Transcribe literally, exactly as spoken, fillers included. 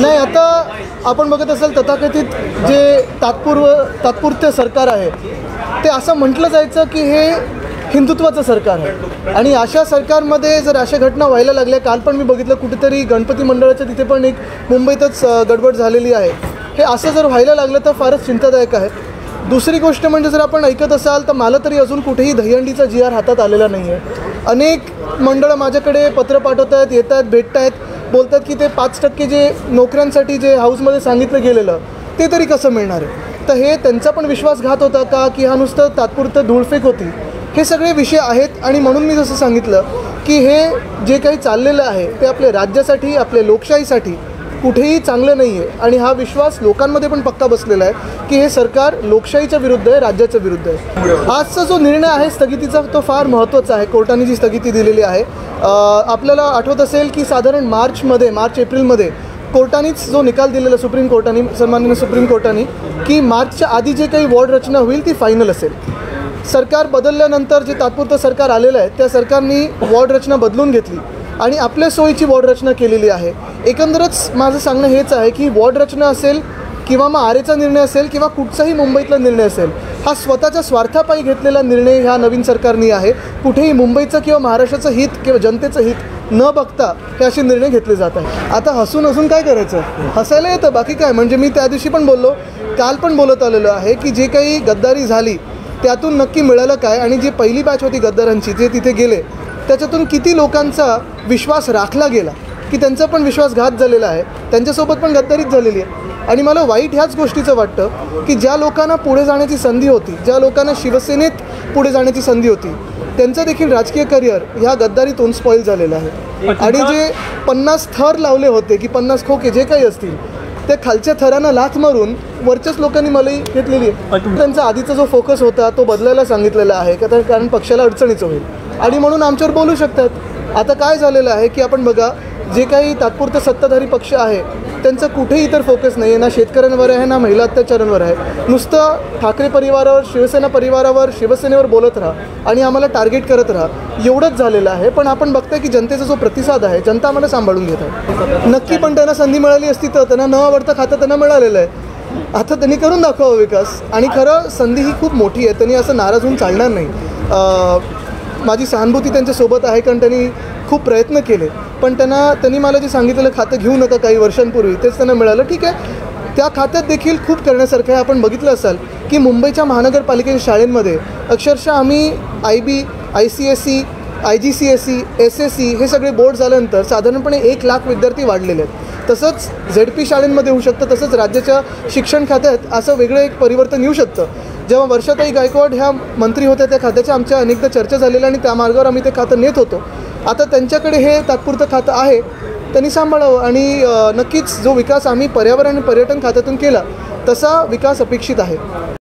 नाही, आता आपण बघत असाल तथाकथित जे तात्पूर्व तात्पुरते सरकार आहे ते असं म्हटलं जायचं की हे हिंदुत्वाचं सरकार आहे आणि अशा सरकारमध्ये जर अशा घटना व्हायला लागल्या, काल पण मी बघितलं कुठेतरी गणपती मंडळाच्या तिथे पण एक मुंबईतच गडबड झालेली आहे, हे असं जर व्हायला लागलं तर फारच चिंतादायक आहे। दुसरी गोष्ट म्हणजे जर आपण ऐकत असाल तर मला तरी अजून कुठेही दहीहंडीचा जी आर हातात आलेला नाही आहे। अनेक मंडळं माझ्याकडे पत्र पाठवत आहेत, येत आहेत, भेटत आहेत, बोलतात की ते पाच टक्के जे नोकऱ्यांसाठी जे हाऊसमध्ये सांगितलं गेलेलं ते तरी कसं मिळणार आहे। तर हे त्यांचा पण विश्वासघात होता का की हा नुसतं तात्पुरतं धूळफेक होती, हे सगळे विषय आहेत। आणि म्हणून मी जसं सांगितलं की हे जे काही चाललेलं आहे ते आपल्या राज्यासाठी, आपल्या लोकशाहीसाठी कुठेही चांगलं नाही आहे आणि हा विश्वास लोकांमध्ये पण पक्का बसलेला आहे की हे सरकार लोकशाहीच्या विरुद्ध आहे, राज्याच्या विरुद्ध आहे। आजचा जो निर्णय आहे स्थगितीचा तो फार महत्त्वाचा आहे। कोर्टाने जी स्थगिती दिलेली आहे, आपल्याला आठवत असेल की साधारण मार्चमध्ये मार्च एप्रिलमध्ये कोर्टानेच जो निकाल दिलेला सुप्रीम कोर्टाने, सन्माननीय सुप्रीम कोर्टाने, की मार्चच्या आधी जे काही वॉर्ड रचना होईल ती फायनल असेल। सरकार बदलल्यानंतर जे तात्पुरतं सरकार आलेलं आहे त्या सरकारने वॉर्ड रचना बदलून घेतली आणि आपल्या सोयीची वॉर्ड रचना केलेली आहे। एकंदरच माझं सांगणं हेच आहे की वॉर्ड रचना असेल किंवा मग आरेचा निर्णय असेल किंवा कुठचाही मुंबईतला निर्णय असेल, हा स्वतःच्या स्वार्थापायी घेतलेला निर्णय ह्या नवीन सरकारने आहे। कुठेही मुंबईचं किंवा महाराष्ट्राचं हित किंवा जनतेचं हित न बघता हे असे निर्णय घेतले जात आहे। आता हसून हसून काय करायचं, हसायला येतं, बाकी काय। म्हणजे मी त्या दिवशी पण बोललो, काल पण बोलत आलेलो आहे की जे काही गद्दारी झाली त्यातून नक्की मिळालं काय आणि जी पहिली बॅच होती गद्दारांची जे तिथे गेले त्याच्यातून किती लोकांचा विश्वास राखला गेला, की त्यांचा पण विश्वासघात झालेला आहे, त्यांच्यासोबत पण गद्दारीच झालेली आहे। आणि मला वाईट ह्याच गोष्टीचं वाटतं की ज्या लोकांना पुढे जाण्याची संधी होती, ज्या लोकांना शिवसेनेत पुढे जाण्याची संधी होती, त्यांचं देखील राजकीय करिअर ह्या गद्दारीतून स्पॉईल झालेलं आहे। आणि जे पन्नास थर लावले होते की पन्नास खोके जे काही असतील त्या खालच्या थरांना लाथ मारून वरच्याच लोकांनी मलाही घेतलेली आहे। त्यांचा आधीचा जो फोकस होता तो बदलायला सांगितलेला आहे का, तर कारण पक्षाला अडचणीचं होईल आणि म्हणून आमच्यावर बोलू शकतात। आता काय झालेलं आहे की आपण बघा, जे काही तात्पुरतं सत्ताधारी पक्ष आहे त्यांचं कुठेही इतर फोकस नाही आहे, ना शेतकऱ्यांवर आहे ना महिला अत्याचारांवर आहे, नुसतं ठाकरे परिवारावर, शिवसेना परिवारावर, शिवसेनेवर बोलत राहा आणि आम्हाला टार्गेट करत राहा, एवढंच झालेलं आहे। पण आपण बघताय की जनतेचा जो प्रतिसाद आहे, जनता आम्हाला सांभाळून घेत आहे। नक्की पण त्यांना संधी मिळाली असती तर त्यांना न आवडतं खातं त्यांना मिळालेलं आहे, आता त्यांनी करून दाखवा विकास। आणि खरं संधी ही खूप मोठी आहे, त्यांनी असं नाराज होऊन चालणार नाही। माझी सहानुभूती त्यांच्यासोबत आहे कारण त्यांनी खूप प्रयत्न केले, पण त्यांना त्यांनी मला जे सांगितलेलं खातं घेऊ नका काही वर्षांपूर्वी तेच त्यांना मिळालं, ठीक आहे। त्या खात्यात देखील खूप करण्यासारखं आहे। आपण बघितलं असाल की मुंबईच्या महानगरपालिकेच्या शाळेंमध्ये अक्षरशः आम्ही I B, I C S C, I G C S C, S S C हे सगळे बोर्ड झाल्यानंतर साधारणपणे एक लाख विद्यार्थी वाढलेले आहेत। तसंच झेड पी शाळेंमध्ये होऊ शकतं, तसंच राज्याच्या शिक्षण खात्यात असं वेगळं एक परिवर्तन येऊ शकतं। जेव्हा वर्षाताई गायकवाड ह्या मंत्री होत्या त्या खात्याच्या आमच्या अनेकदा चर्चा झालेल्या आणि त्या मार्गावर आम्ही ते खातं नेत होतो। आता त्यांच्याकडे हे तात्पुरतं खातं आहे, त्यांनी सांभाळावं आणि नक्कीच जो विकास आम्ही पर्यावरण आणि पर्यटन खात्यातून केला तसा विकास अपेक्षित आहे।